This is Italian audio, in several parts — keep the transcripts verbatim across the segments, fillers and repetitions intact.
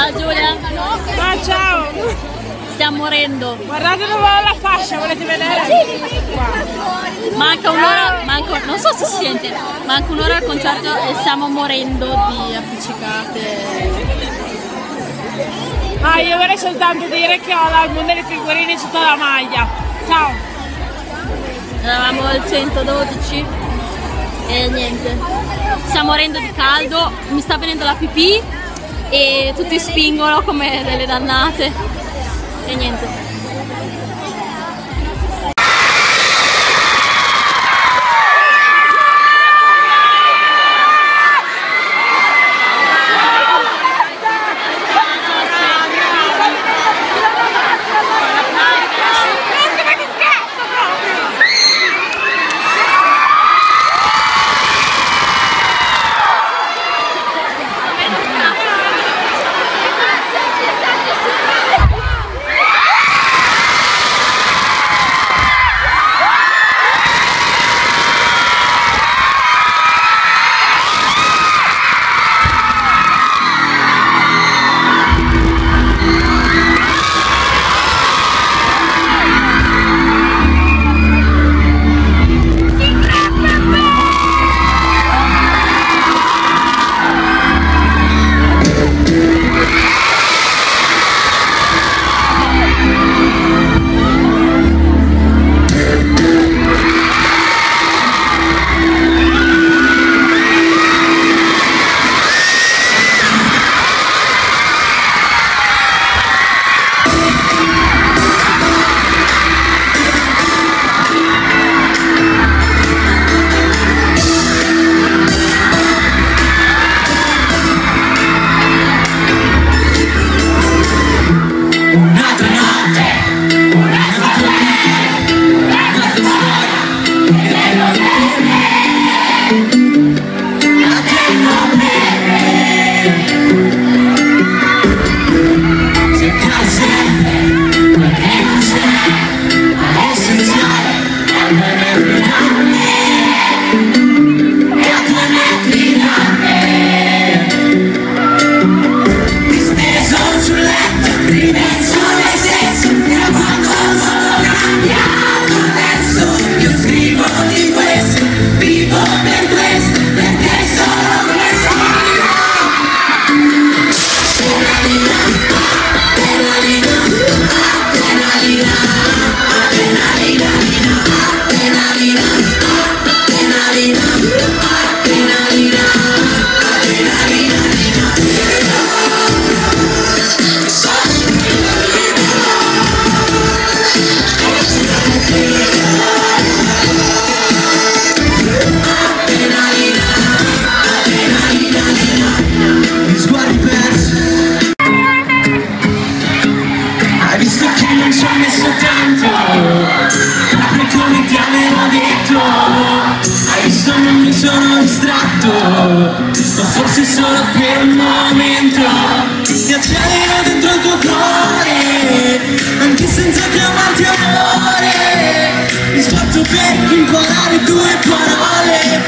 Ciao Giulia. Ma ciao. Stiamo morendo. Guardate dove ho la fascia, volete vedere? Manca un'ora, manca, non so se si sente, manca un'ora al concerto e stiamo morendo di appiccicate. Ah, io vorrei soltanto dire che ho l'album delle figurine sotto la maglia. Ciao. Eravamo al centododici e niente. Stiamo morendo di caldo, mi sta venendo la pipì e tutti spingono come delle dannate. E niente. Ma forse solo per un momento ti accelero dentro il tuo cuore, anche senza chiamarti amore. Mi sforzo per imparare due parole.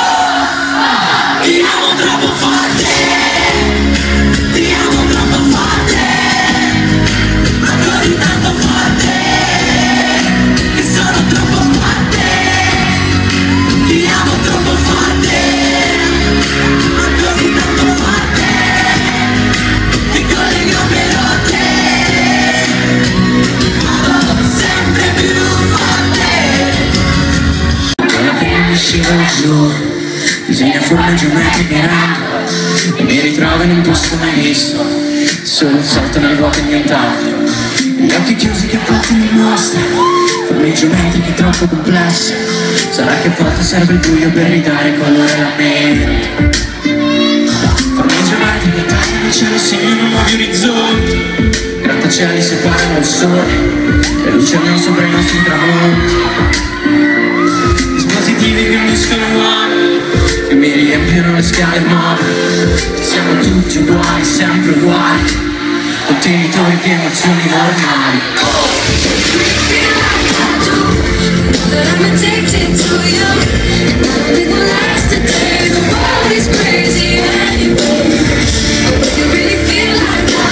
Oh, ti amo troppo forte, ti amo troppo forte, ma così tanto forte che sono troppo forte. Ti amo troppo forte, ma così tanto forte che con le gambe rotte vado sempre più forte. Quando mi scivola giù, disegna forme geometriche random e mi ritrovo in un posto mai visto, solo un salto nel vuoto e nient'altro. Gli occhi chiusi che a volte mi mostrano forme geometriche troppo complesse. Sarà che a volte serve il buio per ridare colore alla mente. Forme geometriche tagliano il cielo, segnano nuovi orizzonti. Grattacieli separano il sole e lucerno sopra i nostri tramonti. Dispositivi che uniscono uomini, che mi riempiono le scale mobili. Siamo tutti uguali, sempre uguali, contenitori di emozioni normali. But I'm addicted to you, and nothing will last today. The world is crazy anyway, but you really feel like I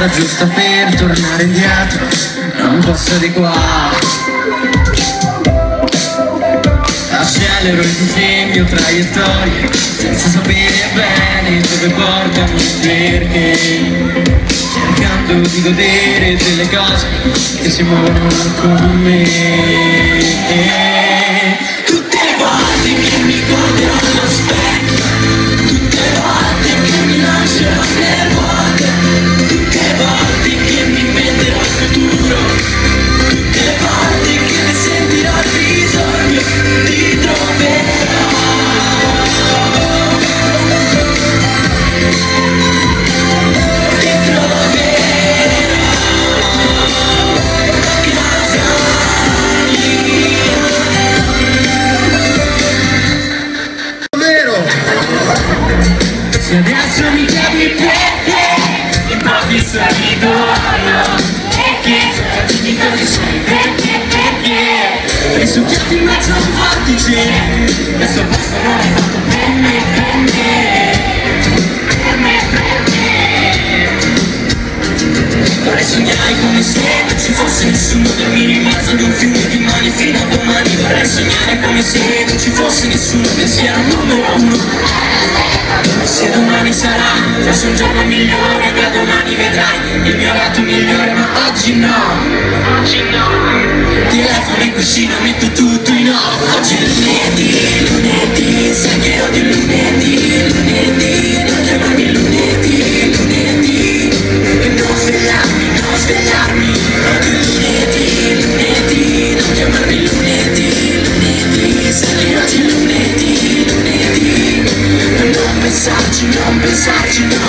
strada giusta per tornare indietro, non posso di qua. Accelero il disegno, traiettorie, senza sapere bene dove portano e perché, cercando di godere delle cose che si muovono con me. Tutte le volte che mi guarderò allo specchio, tutte le volte che mi lancerò nelle vuote, tutte le volte che mi inventerò il futuro, tutte le volte che ne sentirò il bisogno, ti troverò. Ti troverò. Vero. Se adesso mi chiami perché improvviso ritorno e che dimmi cosa sei, perché, perché risucchiati in mezzo a un vortice, questo posto non è fatto per me, per me, per me, per me. Vorrei sognare come se non ci fosse nessuno, dormire in mezzo ad un fiume di mani fino a domani. Vorrei sognare come se non ci fosse nessuno, pensiero numero uno. Se domani sarà, forse un giorno migliore, da domani vedrai il mio lato migliore, ma oggi no, oggi no. Telefono in cucina, metto tutto in off. Oggi è lunedì, lunedì, sai che odio il lunedì, lunedì, non chiamarmi lunedì, lunedì, e non svegliarmi, non svegliarmi. Odio il lunedì, lunedì, non chiamarmi lunedì, lunedì, sai che oggi è lunedì, lunedì, non pensarci, non pensarci, no.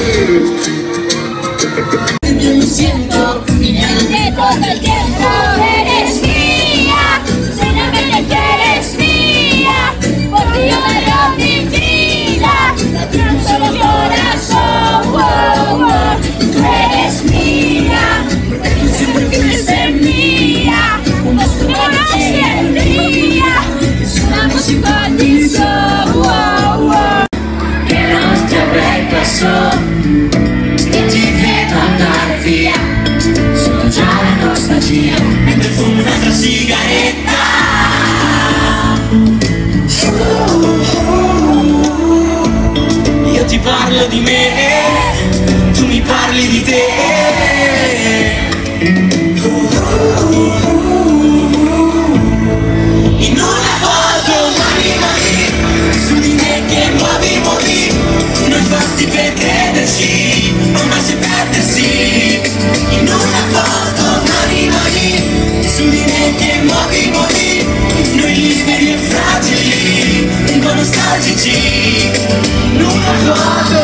Io mi sento, mi hanno detto del tempo, eres mia, solamente que eres mia, porque yo daré mi vida, tan solo corazón, wow, wow. Tú eres mía, siempre fuiste mía, nuestro corazón brilla, es una música de sol, wow, wow. Che non ti avrei perso, e ti vedo andare via, sono già la nostalgia, mentre fumo un'altra sigaretta. Io ti parlo di me, tu mi parli di te. In una foto mani mani, su di me che muovi muovi, noi fatti per crederci, ma mai se perdersi. In una foto mani mani, su di me che muovi muovi, noi liberi e fragili, un po' nostalgici. In una foto,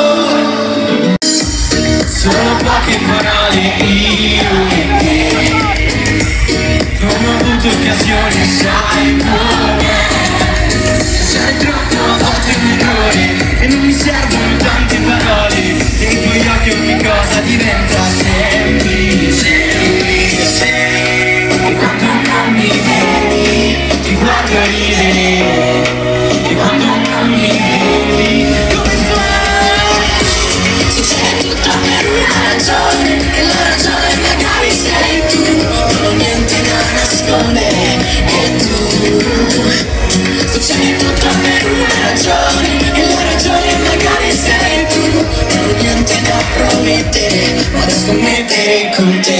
solo poche parole io e te, non ho avuto occasione, sai come. Sei troppo volte un errore e non mi servono tante parole, nei tuoi occhi ogni cosa diventa semplice, semplice. E quando non mi vedi ti guardo ridere, e quando non mi vedi come fai? Succede tutto per una ragione, e la ragione magari sei tu, non ho niente da nascondere, e tu. Succede tutto per una ragione, e la ragione magari sei tu, non ho niente da promettere, ma da scommettere con te.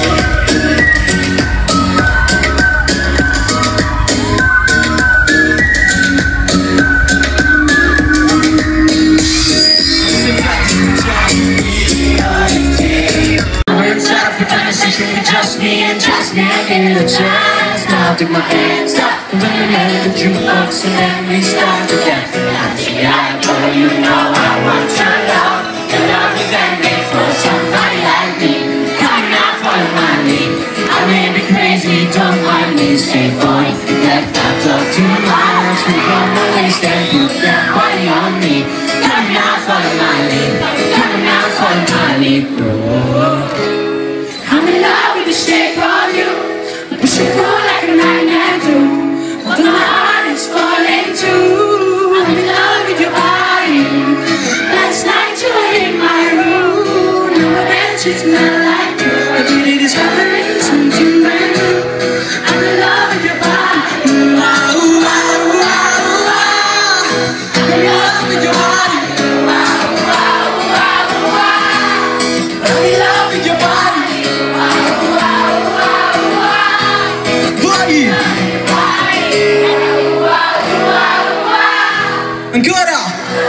Just me and just me, I get a chance. Now take my hand, stop, and then we let the jukebox and then we start again. I think I told you know I want your love. Your love is ending for somebody like me. Come now, follow my lead. I may be crazy, don't mind me. Stay boy, let that talk too much. We run the waste and put that body on me. Come now, follow my lead. Come now, follow my lead. Oh. I'm in love with the shape of you. We should go like a magnet do. But my heart is falling too. I'm in love with your body. Last night you were in my room. Now I bet she's not like you. I did it is hard, something brand new. I'm in love with your body. Ooh, ah, ooh, ah, ooh, ah, ooh, ah. I'm in love with your body. Ooh, ah, ooh, ah, ooh, ah, ooh, ah. I'm in love with your body. Ooh, ah, ooh, ah, ooh, ah, ooh, ah. Body. Ancora.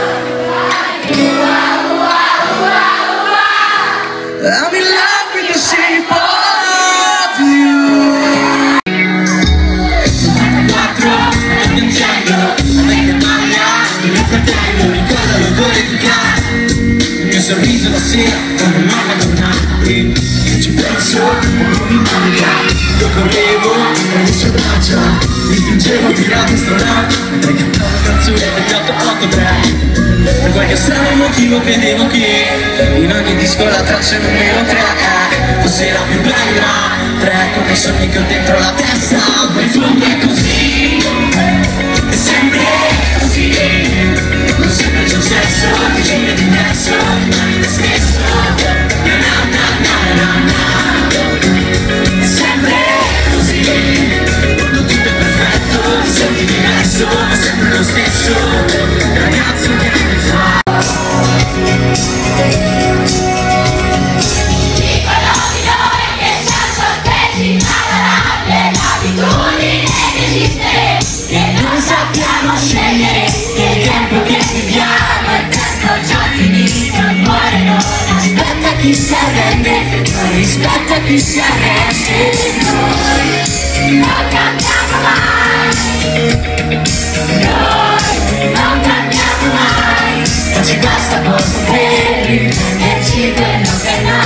I'm in love with the shape of you. Quattro, piangendo, la vecchia maglia, il mio fratello ricorda l'odore di casa. Il mio sorriso la sera, come mamma tornati. Ci penso, non mi manca. Io correvo, per le sue braccia, mi fingevo pirata astronauta, mentre cantavo canzoni degli otto otto tre. Per qualche strano motivo credevo che in ogni disco la traccia numero tre fosse la più bella. Tre come i sogni che ho dentro la testa. Ma in fondo è così, è sempre così. Non sempre c'è un senso, vicino di diverso, ma in te stesso. Na na na na na. È sempre così. Quando tutto è perfetto, ti senti diverso, ma sempre lo stesso. Ragazzo che anni fa. Che non sappiamo scegliere il tempo che viviamo, il tempo già finito, il cuore non aspetta chi si arrende, non rispetta chi si arrende. Noi non cambiamo mai, noi non cambiamo mai, non ci basta poco per intenderci quello che noi